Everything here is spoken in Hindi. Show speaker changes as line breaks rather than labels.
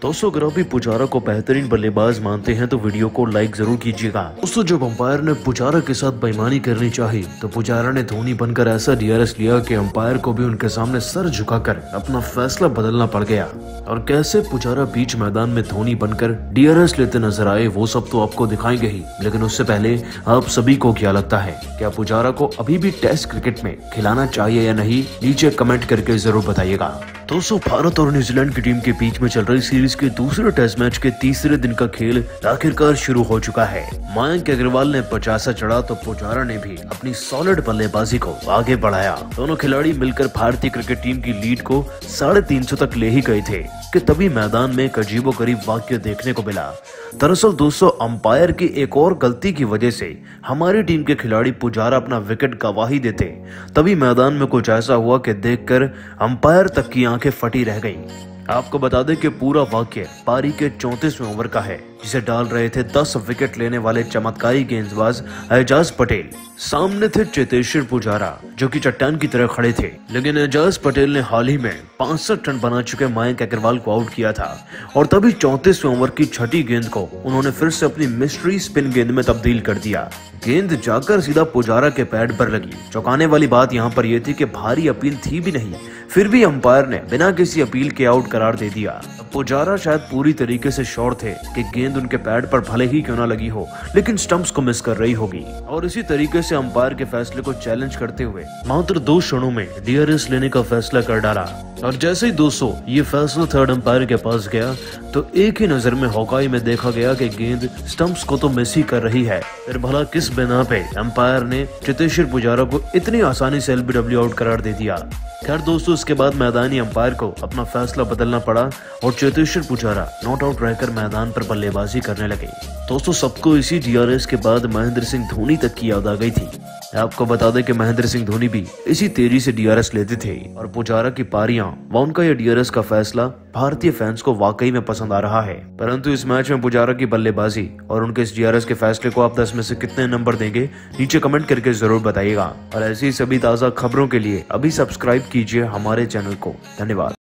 दोस्तों अगर आप भी पुजारा को बेहतरीन बल्लेबाज मानते हैं तो वीडियो को लाइक जरूर कीजिएगा। दोस्तों जब अंपायर ने पुजारा के साथ बेईमानी करनी चाहिए तो पुजारा ने धोनी बनकर ऐसा डीआरएस लिया कि अंपायर को भी उनके सामने सर झुकाकर अपना फैसला बदलना पड़ गया। और कैसे पुजारा बीच मैदान में धोनी बनकर डीआरएस लेते नजर आए वो सब तो आपको दिखाएंगे ही, लेकिन उससे पहले आप सभी को क्या लगता है, क्या पुजारा को अभी भी टेस्ट क्रिकेट में खिलाना चाहिए या नहीं, नीचे कमेंट करके जरूर बताइएगा। दोस्तों भारत और न्यूजीलैंड की टीम के बीच में चल रही सीरीज के दूसरे टेस्ट मैच के तीसरे दिन का खेल आखिरकार शुरू हो चुका है। मयंक अग्रवाल ने 50 चढ़ा तो पुजारा ने भी अपनी सॉलिड बल्लेबाजी को आगे बढ़ाया। दोनों खिलाड़ी मिलकर भारतीय क्रिकेट टीम की लीड को 350 तक ले ही गए थे कि तभी मैदान में एक अजीबोगरीब वाक्य देखने को मिला। दरअसल दोस्तों अंपायर की एक और गलती की वजह से हमारी टीम के खिलाड़ी पुजारा अपना विकेट गंवा ही देते। तभी मैदान में कुछ ऐसा हुआ कि देखकर अंपायर तक की आंखें फटी रह गईं। आपको बता दें कि पूरा वाक्य पारी के 34वें ओवर का है, जिसे डाल रहे थे 10 विकेट लेने वाले चमत्कारी गेंदबाज एजाज पटेल। सामने थे चेतेश्वर पुजारा जो कि चट्टान की तरह खड़े थे, लेकिन एजाज पटेल ने हाल ही में 65 रन बना चुके मयंक अग्रवाल को आउट किया था। और तभी 34वें ओवर की छठी गेंद को उन्होंने फिर से अपनी मिस्ट्री स्पिन गेंद में तब्दील कर दिया। गेंद जाकर सीधा पुजारा के पैड पर लगी। चौंकाने वाली बात यहाँ पर यह थी कि भारी अपील थी भी नहीं, फिर भी अंपायर ने बिना किसी अपील के आउट करार दे दिया। पुजारा शायद पूरी तरीके से श्योर थे कि गेंद उनके पैड पर भले ही क्यों ना लगी हो, लेकिन स्टंप्स को मिस कर रही होगी। और इसी तरीके से अंपायर के फैसले को चैलेंज करते हुए मात्र 2 क्षणों में डीआरएस लेने का फैसला कर डाला। और जैसे ही दोस्तों ये फैसला थर्ड अंपायर के पास गया तो एक ही नजर में हॉकाई में देखा गया कि गेंद स्टंप्स को तो मिस ही कर रही है। फिर भला किस बिना पे अंपायर ने चेतेश्वर पुजारा को इतनी आसानी से एलबीडब्ल्यू आउट करार दे दिया। खैर दोस्तों इसके बाद मैदानी अंपायर को अपना फैसला बदलना पड़ा और चेतेश्वर पुजारा नॉट आउट रहकर मैदान पर बल्लेबाजी करने लगे। दोस्तों सबको इसी डीआरएस के बाद महेंद्र सिंह धोनी तक की याद आ गई थी। आपको बता दें कि महेंद्र सिंह धोनी भी इसी तेजी से डीआरएस लेते थे और पुजारा की पारियां व उनका यह डीआरएस का फैसला भारतीय फैंस को वाकई में पसंद आ रहा है। परंतु इस मैच में पुजारा की बल्लेबाजी और उनके इस डीआरएस के फैसले को आप 10 में से कितने नंबर देंगे, नीचे कमेंट करके जरूर बताइएगा। और ऐसी सभी ताजा खबरों के लिए अभी सब्सक्राइब कीजिए हमारे चैनल को। धन्यवाद।